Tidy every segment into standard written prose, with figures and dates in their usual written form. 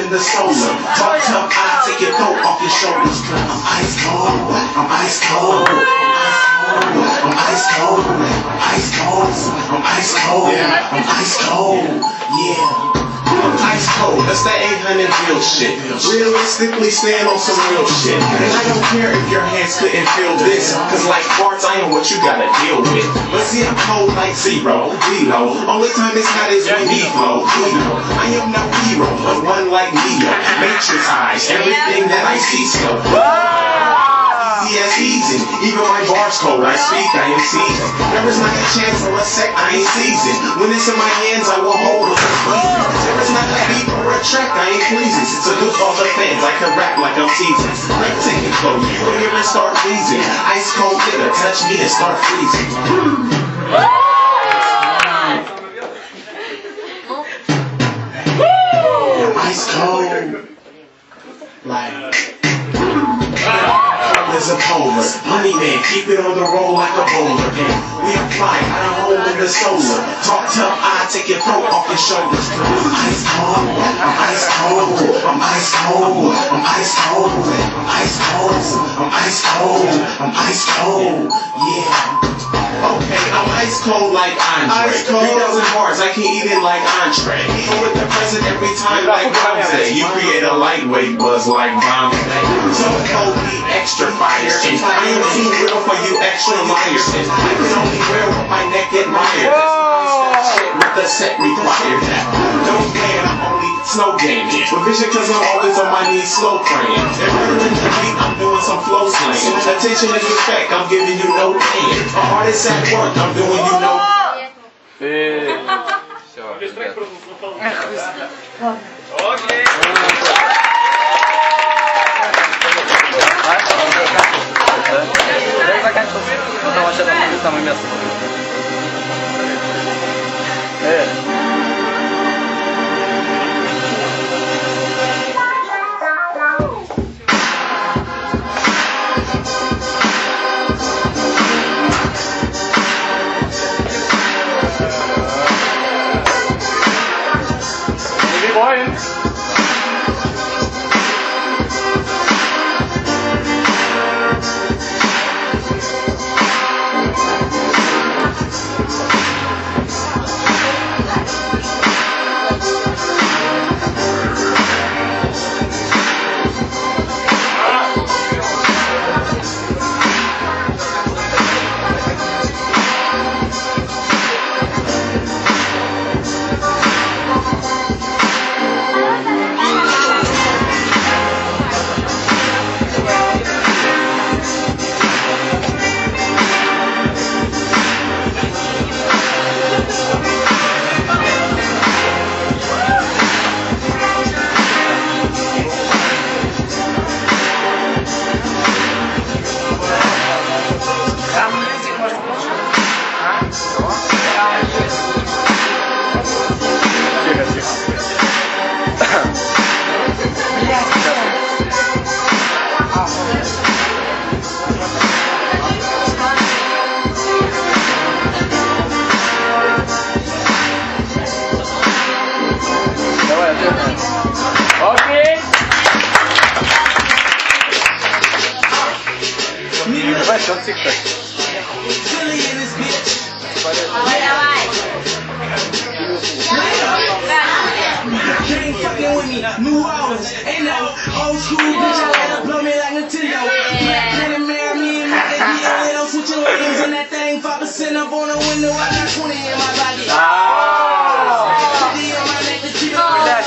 in the solar. Talk tough, I take your coat off your shoulders. I'm ice cold, I'm ice cold, I'm ice cold, I'm ice cold, I'm ice cold, I'm ice cold, yeah. I'm ice cold, that's that 800 real shit. Realistically stand on some real shit. And I don't care if your hands couldn't feel this, cause like parts I am what you gotta deal with. But see I'm cold like zero, D-Lo. Only time it's hot is when me flow, D-Lo. I am no hero, but one like Neo. Matrix eyes, everything that I see so. Yes, easy. Even my bar's cold, I speak, I am seasoned. There is not a chance for a sec, I ain't seasoned. When it's in my hands, I will hold it. There is not a beat or a track, I ain't pleasing. So good for all the fans, I can rap like I'm seasoned. Breathtaking flow, you will hear it start freezing. Ice cold nigga, touch me and start freezing. Ice cold. Like a polar. Money man, keep it on the roll like a bowler. We apply, got a hole in the solar. Talk tough, I take your coat off your shoulders. I'm ice cold, I'm ice cold, I'm ice cold, I'm ice cold, I'm ice cold, I'm ice cold, I'm ice cold, yeah. Okay, I'm ice cold like Andre. 3,000 bars, I can eat it like entree. Even with the present every time like Wednesday. You create a lightweight buzz like Bombay. So cold, be extra fire. And I am too real for you extra liars. And I can only wear what my neck admires. Shit with the set required. Don't play it, I'm only slow gaming. With vision cause I'm always on my knees slow praying. And running the beat, I'm doing some flow slaying. Attention and respect, I'm giving you no pain. A artist at work, I'm doing you no. Все, окей. Я заканчивал, потом вообще там самое место. Давай, что он тик-так. New Orleans, ain't no old school bitch. I let her blow me like Nintendo. Black Planet, marry me and make that deal. They don't switch your lanes in that thing. 5% up on the window. I got 20 in my pocket. 50 on my neck to keep it.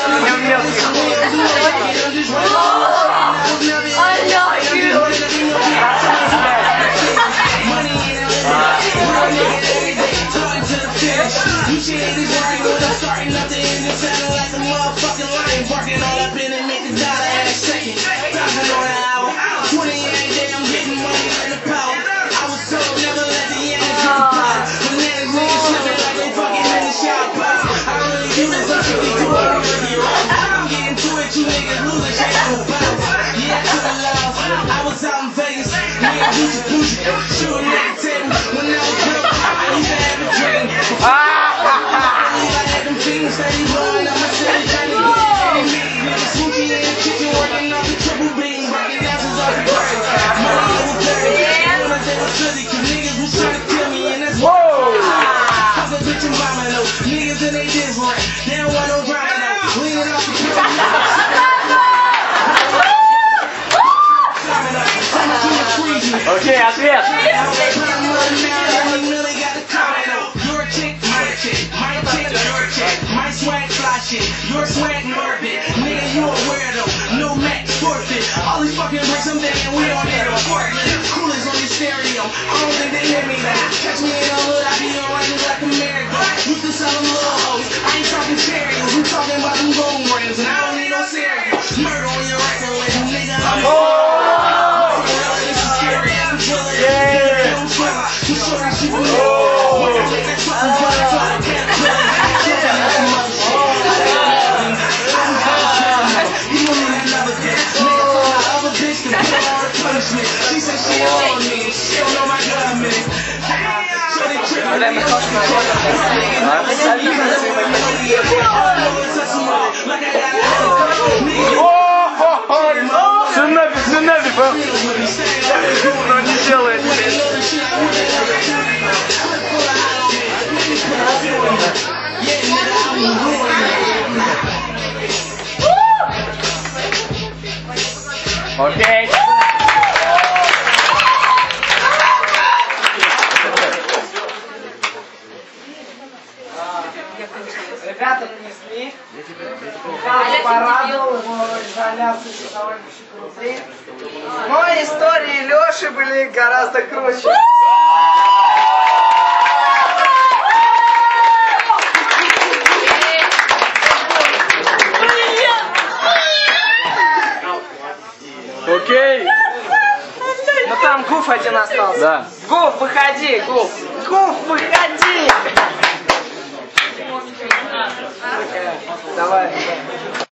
You shit is right when I'm starting up the engine, sounding like a motherfucking lion, barking all up in and make the dollar at a second. Thousand on an hour, 20 every day, I'm getting money and the power. I was told never let the energy depart. When niggas slipping like they fucking in the shower. Окей, ответ. Your swag morbid, nigga, you a weirdo. No match forfeit. All these fucking bricks I'm thinking we don't need a forklift. Coolers on your stereo. I don't think they hear me now. Catch me in the hood, I be on rings like a merry-go. Used to sell them little hoes. I ain't talking Cheerios. We talking about them gold rings, and I don't need no cereal. Murder on your record label, nigga. I'm this is scary. I'm chillin'. Yeah. Too short, she from me. When I make that fucking butterfly, she said she on me, she don't know my government. So they trick me. Сюда, но не делает. Окей. Ребята принесли. Порадовал его изоляцию часовой крутые. Но истории Леши были гораздо круче. Окей. Ну там Гуф один остался. Да. Гуф, выходи, Гуф. Гуф, выходи. Давай.